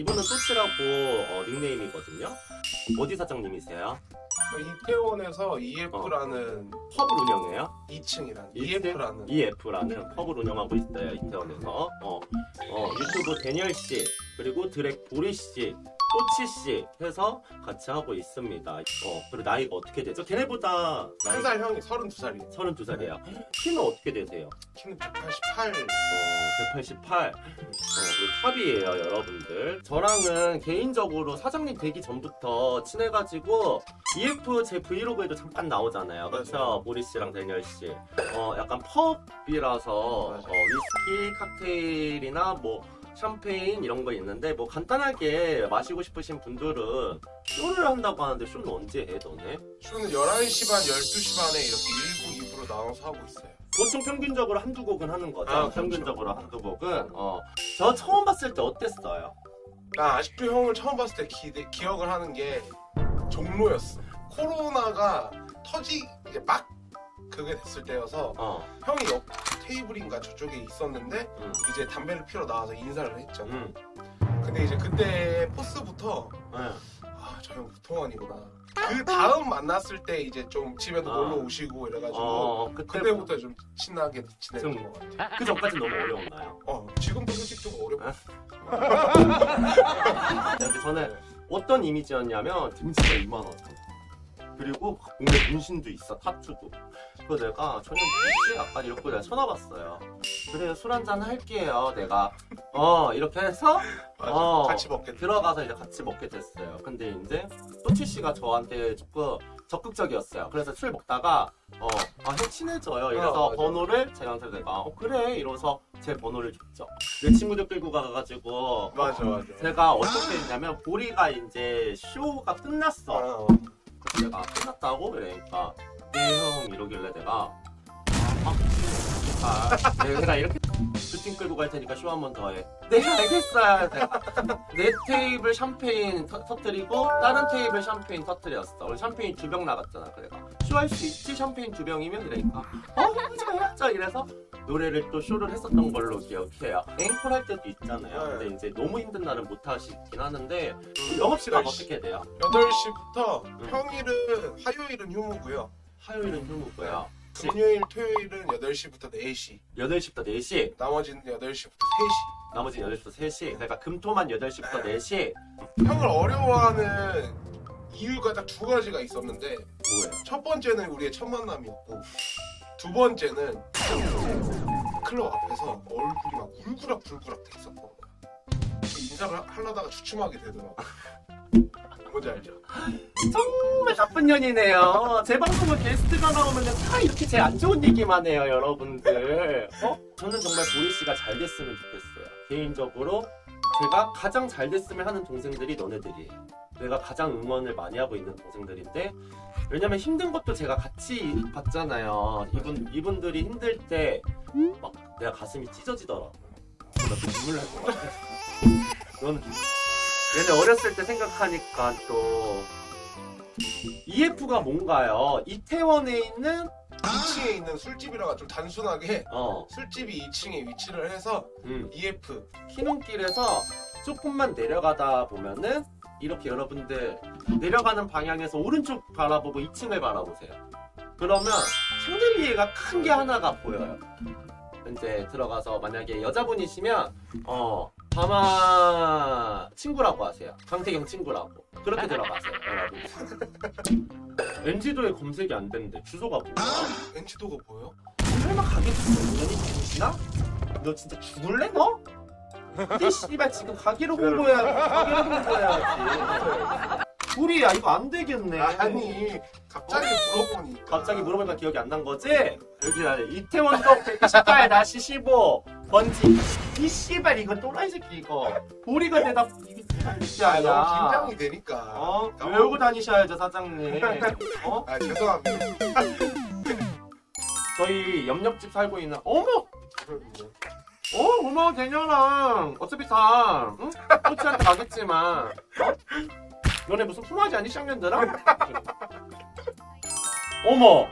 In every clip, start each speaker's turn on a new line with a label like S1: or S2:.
S1: 이분은 또치라고 닉네임이거든요. 어디 사장님이세요?
S2: 이태원에서 EF라는
S1: 펍을 운영해요?
S2: 2층이라는
S1: EF라는 펍을 운영하고 있어요. 이태원에서. 유튜브 데니얼씨 그리고 드랙 보리씨 또치씨 해서 같이 하고 있습니다. 그리고 나이가 어떻게 되죠? 걔네보다
S2: 한 살 형이 32살이에요.
S1: 32살이에요. 키는 어떻게 되세요?
S2: 키는 188.
S1: 188. 그리고 탑이에요, 여러분들. 저랑은 개인적으로 사장님 되기 전부터 친해가지고 EF 제 브이로그에도 잠깐 나오잖아요. 그렇죠? 보리 씨랑 데니얼 씨. 약간 펍이라서 위스키, 칵테일이나 뭐 샴페인 이런 거 있는데 뭐 간단하게 마시고 싶으신 분들은 쇼를 한다고 하는데 쇼는 언제 해, 너네?
S2: 쇼는 11시 반, 12시 반에 이렇게 1부, 2부로 나눠서 하고 있어요.
S1: 보통 평균적으로 한두 곡은 하는 거죠?
S2: 그렇죠.
S1: 평균적으로 한두 곡은. 저 처음 봤을 때 어땠어요?
S2: 나 아직도 형을 처음 봤을 때 기억을 하는 게 종로였어. 코로나가 이제 막 그게 됐을 때여서 형이 옆 테이블인가 저쪽에 있었는데 이제 담배를 피러 나와서 인사를 했잖아. 근데 이제 그때 포스부터 저 형 보통 아니구나. 그 다음 만났을 때 이제 좀 집에도 놀러 오시고 이래가지고 그때부터 좀 친하게 지냈던 것 같아.
S1: 그 전까지 너무 어려웠나요?
S2: 지금도 솔직히 좀 어렵고.
S1: 근데 저는 어떤 이미지였냐면 등치가 이만하다. 그리고 몸에 문신도 있어, 타투도. 그래서 내가 저녁 뭐지? 약간 이렇게 내가 쳐다봤어요. 그래, 술 한잔 할게요. 내가 이렇게 해서
S2: 같이 먹게
S1: 들어가서 이제 같이 먹게 됐어요. 근데 이제 또치 씨가 저한테 조금 적극적이었어요. 그래서 술 먹다가 형 친해져요. 이래서 번호를 제한테 내가 그래 이러면서 제 번호를 줬죠. 내 친구들 끌고 가가지고
S2: 맞아.
S1: 제가 어떻게 했냐면 보리가 이제 쇼가 끝났어. 그래서 내가 끝났다고 그러니까 형 이러길래 내가 내가 이렇게 슈팅 끌고 갈 테니까 쇼 한 번 더 해. 네 알겠어요. 내 테이블 샴페인 터뜨리고 다른 테이블 샴페인 터뜨렸어. 우리 샴페인 2병 나갔잖아. 그래가 쇼할 수 있지 샴페인 2병이면 그러니까 해줘 이래서 노래를 또 쇼를 했었던 걸로 기억해요. 앵콜 할 때도 있잖아요. 근데 이제 너무 힘든 날은 못 하시긴 하는데 영업시간 어떻게 돼요?
S2: 8시부터 평일은 화요일은 휴무고요.
S1: 화요일은 휴무고요.
S2: 금요일, 토요일은 8시부터 4시.
S1: 8시부터 4시.
S2: 나머지는 8시부터 3시.
S1: 나머지 8시부터 3시. 그러니까 금토만 8시부터 4시.
S2: 형을 어려워하는 이유가 딱 2가지가 있었는데
S1: 뭐예요?
S2: 첫 번째는 우리의 첫 만남이었고 두 번째는 클럽 앞에서 얼굴이 막 울그락불그락 돼 있었던 거야. 인사를 하려다가 주춤하게 되더라고. 뭔지 알죠?
S1: 정말 나쁜 년이네요. 제 방송에 게스트가 나오면 다 이렇게 제 안 좋은 얘기만 해요, 여러분들. 저는 정말 보리 씨가 잘 됐으면 좋겠어요. 개인적으로 제가 가장 잘 됐으면 하는 동생들이 너네들이에요. 내가 가장 응원을 많이 하고 있는 동생들인데 왜냐면 힘든 것도 제가 같이 봤잖아요. 이분들이 힘들 때 막 내가 가슴이 찢어지더라고. 나 눈물 날 것 같아. 너는 얘네 어렸을 때 생각하니까 또 EF가 뭔가요? 이태원에 있는
S2: 2층에 있는 술집이라가 좀 단순하게 술집이 2층에 위치를 해서 EF
S1: 키눈길에서 조금만 내려가다 보면은 이렇게 여러분들 내려가는 방향에서 오른쪽 바라보고 2층을 바라보세요. 그러면 샹들리에가 큰 게 하나가 보여요. 이제 들어가서 만약에 여자분이시면 바마 친구라고 하세요. 강태경 친구라고. 그렇게 들어가세요, 여러분. NG도에 검색이 안 되는데 주소가 뭐야?
S2: NG도가 보여?
S1: 설마 가게부터 운전이 되시나? 너 진짜 죽을래 너? 이 씨발 지금 가게로 홍보해야지. 우리야 이거 안 되겠네.
S2: 아니 갑자기 물어보니까.
S1: 갑자기 물어보니까 기억이 안 난 거지? 여기 이태원역 128-15 번지. 이 씨발 이거 또라이 새끼 이거. 보리가 대답 이게 진짜 아니야.
S2: 너무 긴장이 되니까.
S1: 외우고 다니셔야죠 사장님.
S2: 죄송합니다.
S1: 저희 옆집 살고 있는 어머 대녀랑 어차피 다 꼬치한테 가겠지만 너네 무슨 품앗이 아니 쌍년들아? 어머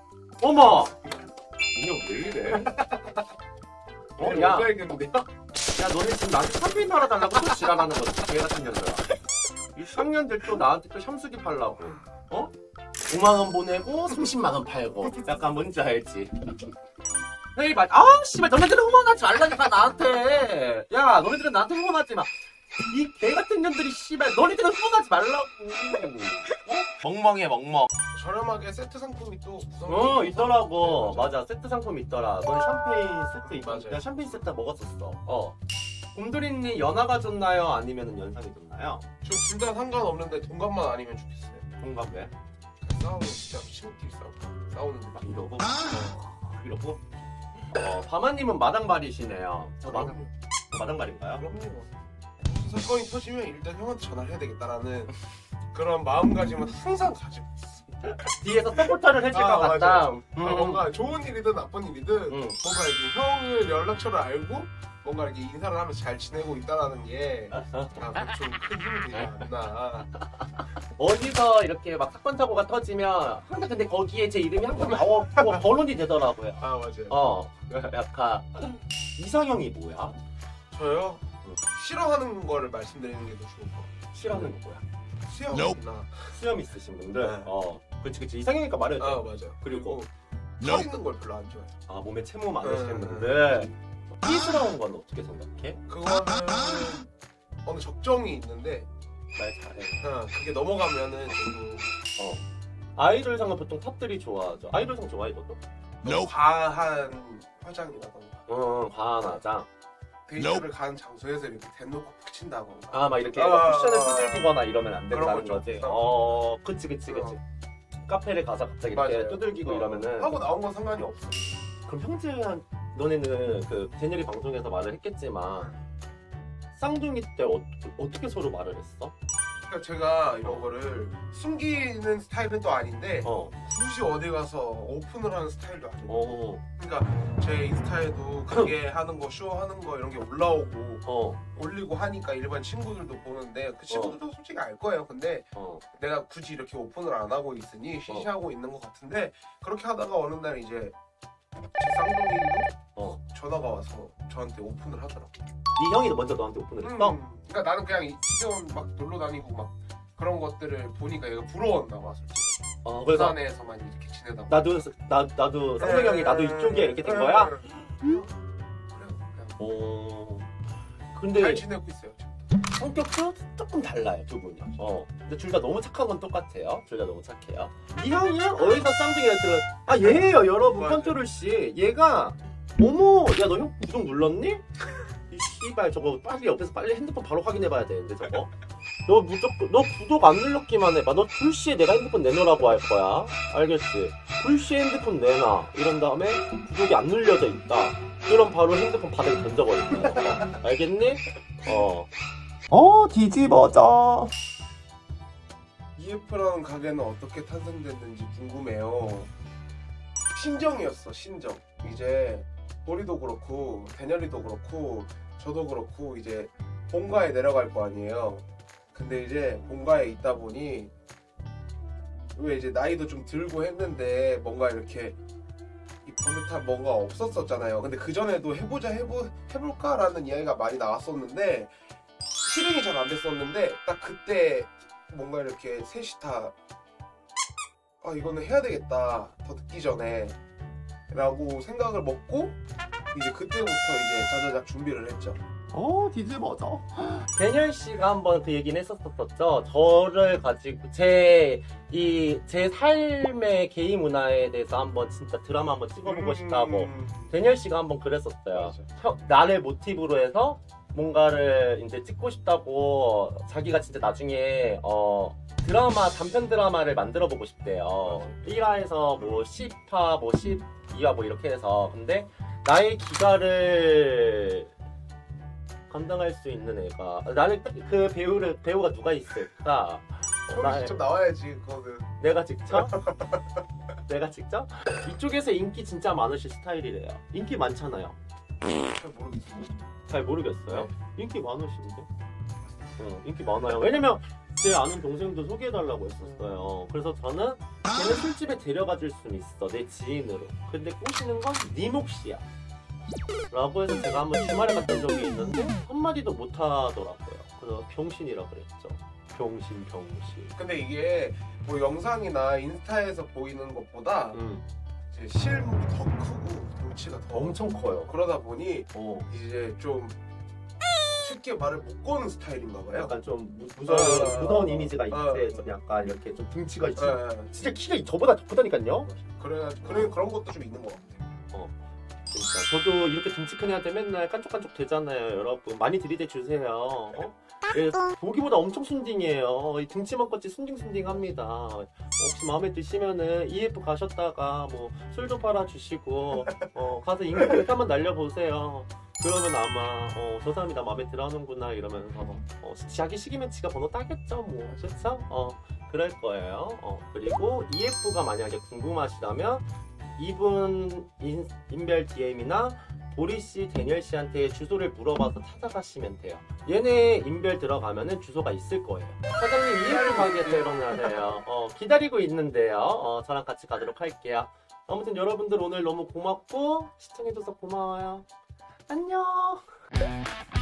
S1: 인형 왜 이래? 야 야 너네 지금 나한테 샴페인 팔아달라고 또 지랄하는 거지 개 같은 년들아. 이 쌍년들 또 나한테 또 샴수기 팔라고. 어? 5만원 보내고 30만원 팔고. 약간 뭔지 알지? 헤이 말, 아 씨발 너네들은 후원하지 말라니까 나한테. 야 너네들은 나한테 후원하지 마. 이 개 같은 년들이 씨발 너네들은 후원하지 말라고. 어? 멍멍해 멍멍.
S2: 저렴하게 세트 상품이 또 구성되어
S1: 있더라고.
S2: 네,
S1: 맞아 세트 상품 있더라. 너네 샴페인 세트 있고.
S2: 맞아요.
S1: 내가 샴페인 세트 먹었었어. 곰돌이님 연하가 좋나요? 아니면 연상이 좋나요?
S2: 저 둘 다 상관없는데 동갑만 아니면 좋겠어요.
S1: 동갑 왜?
S2: 싸우면 진짜 심각히 싸우는데 막
S1: 이러고? 이러고? 바마님은 마당발이시네요. 저 마당발인가요?
S2: 그럼요. 사건이 터지면 일단 형한테 전화를 해야 되겠다라는 그런 마음가짐은 항상 가지고 있어.
S1: 뒤에서 서포터를 해줄 것 같다.
S2: 뭔가 좋은 일이든 나쁜 일이든 뭔가 이제 형을 연락처를 알고 뭔가 이렇게 인사를 하면서 잘 지내고 있다라는 게 좀 큰 힘이 되지 않나.
S1: 어디서 이렇게 막 사건 사고가 터지면 항상 근데 거기에 제 이름이 항상 거론이 되더라고요.
S2: 아 맞아요.
S1: 약간 이상형이 뭐야?
S2: 저요? 싫어하는 거를 말씀드리는 게 더 좋을 것 같아요.
S1: 싫어하는 거 뭐야?
S2: 수염이나
S1: 수염 있으신 분들.
S2: 네.
S1: 그치 이상형이니까 말해줘.
S2: 아 맞아요.
S1: 그리고
S2: 털 있는 걸 별로 안 좋아해요.
S1: 아 몸에 채모 많으신 분들. 삐스러운 건 어떻게 생각해?
S2: 그거는 어느 적정이 있는데
S1: 말 잘해.
S2: 그게 넘어가면은 저도
S1: 아이돌상은 보통 탑들이 좋아하죠. 아이돌상 좋아해 너도?
S2: 과한 화장이라던가
S1: 과한 화장.
S2: 데이트를 가는 장소에서 이렇게 대놓고 붙인다던가
S1: 아 막 이렇게 쿠션을 두들기거나 이러면 안 된다는
S2: 그런 거
S1: 거지. 그치. 카페를 가서 갑자기 이렇게
S2: 맞아요.
S1: 두들기고 이러면은
S2: 하고 나온 건 상관이 없어.
S1: 그럼 형제한 너네는 그 제니리 방송에서 말을 했겠지만 쌍둥이 때 어떻게 서로 말을 했어?
S2: 그러니까 제가 이런 거를 숨기는 스타일은 또 아닌데 굳이 어디 가서 오픈을 하는 스타일도 아니고 그러니까 제 인스타에도 그게 하는 거 쇼 하는 거 이런 게 올라오고 올리고 하니까 일반 친구들도 보는데 그 친구들도 솔직히 알 거예요. 근데 내가 굳이 이렇게 오픈을 안 하고 있으니 시시하고 있는 것 같은데 그렇게 하다가 어느 날 이제 제 쌍둥이도 전화가 와서 저한테 오픈을 하더라고.
S1: 네 형이 먼저 너한테 오픈을 했어?
S2: 그러니까 나는 그냥 이태원 막 놀러 다니고 막 그런 것들을 보니까 얘가 부러웠나 봐 솔직히.
S1: 그래서
S2: 부산에서만 이렇게 지내다 보니까.
S1: 나도 쌍둥이 형이 나도 이쪽이야 이렇게 된 거야?
S2: 그래요.
S1: 근데
S2: 잘 지내고 있어요.
S1: 성격도 조금 달라요 두 분이. 근데 둘 다 너무 착한 건 똑같아요. 둘 다 너무 착해요. 이 형이요? 어디서 쌍둥이가 들어? 얘예요 여러분. 컨트롤 씨. 얘가 어머 야 너 형 구독 눌렀니? 이 씨발 저거 빨리 옆에서 빨리 핸드폰 바로 확인해봐야 되는데 저거. 너 구독 안 눌렀기만 해봐. 너 불시에 내가 핸드폰 내놓으라고 할 거야. 알겠지? 불시에 핸드폰 내놔. 이런 다음에 구독이 안 눌려져 있다. 그럼 바로 핸드폰 바닥에 던져버린다. 알겠니? 뒤집어져.
S2: EF라는 가게는 어떻게 탄생됐는지 궁금해요. 신정이었어 신정. 이제 보리도 그렇고 대녀리도 그렇고 저도 그렇고 이제 본가에 내려갈 거 아니에요. 근데 이제 본가에 있다 보니 왜 이제 나이도 좀 들고 했는데 뭔가 이렇게 이 버릇한 뭔가 없었었잖아요. 근데 그 전에도 해볼까라는 이야기가 많이 나왔었는데 실행이 잘 안 됐었는데 딱 그때 뭔가 이렇게 셋이 다 이거는 해야 되겠다 더 늦기 전에 라고 생각을 먹고 이제 그때부터 이제 자자작 준비를 했죠.
S1: 뒤집어져. 대년 씨가 한번 그 얘기는 했었었죠. 저를 가지고 제 삶의 게이 문화에 대해서 한번 진짜 드라마 한번 찍어보고 싶다고 대년 씨가 한번 그랬었어요. 나를 모티브로 해서 뭔가를 이제 찍고 싶다고 자기가 진짜 나중에 단편 드라마를 만들어 보고 싶대요. 1화에서 뭐 10화, 뭐 12화 뭐 이렇게 해서. 근데 나의 기가를 감당할 수 있는 애가 나는 그 배우가 누가 있을까?
S2: 직접 나와야지 그거는.
S1: 내가 직접? 내가 직접? 이쪽에서 인기 진짜 많으실 스타일이래요. 인기 많잖아요. 잘 모르겠어요. 인기 많으신데? 인기 많아요. 왜냐면 제 아는 동생도 소개해달라고 했었어요. 그래서 저는 걔는 술집에 데려가 줄 수는 있어. 내 지인으로. 근데 꼬시는 건 네 몫이야. 라고 해서 제가 한번 주말에 갔던 적이 있는데 한마디도 못하더라고요. 그래서 병신이라 그랬죠. 병신.
S2: 근데 이게 뭐 영상이나 인스타에서 보이는 것보다 이제 실물이 더 크고 덩치가 더
S1: 엄청 커요.
S2: 그러다 보니
S1: 어.
S2: 이제 좀 쉽게 말을 못 거는 스타일인가 봐요.
S1: 약간 좀 무서운 이미지가 있는데 좀 약간 이렇게 좀 등치가 있지. 진짜 키가 저보다 더 크다니까요.
S2: 그래 그런 것도 좀 있는 것 같아요.
S1: 진짜 저도 이렇게 등치 큰 애한테 맨날 깐족깐족 되잖아요. 여러분 많이 들이대 주세요. 예, 보기보다 엄청 순딩이에요. 이 등치만 컸지 순딩순딩합니다. 혹시 마음에 드시면은 EF 가셨다가 뭐 술도 팔아주시고 가서 인기를 한번 날려보세요. 그러면 아마 저 사람이 나 마음에 들어하는구나 이러면서 자기 시기면 지가 번호 따겠죠 뭐. 그쵸? 그럴 거예요. 그리고 EF가 만약에 궁금하시다면 이분 인별 DM이나 보리씨, 데니엘씨한테 주소를 물어봐서 찾아가시면 돼요. 얘네 인별 들어가면은 주소가 있을 거예요. 사장님 EF 가겠다 이러면서요. 기다리고 있는데요. 저랑 같이 가도록 할게요. 아무튼 여러분들 오늘 너무 고맙고 시청해줘서 고마워요. 안녕.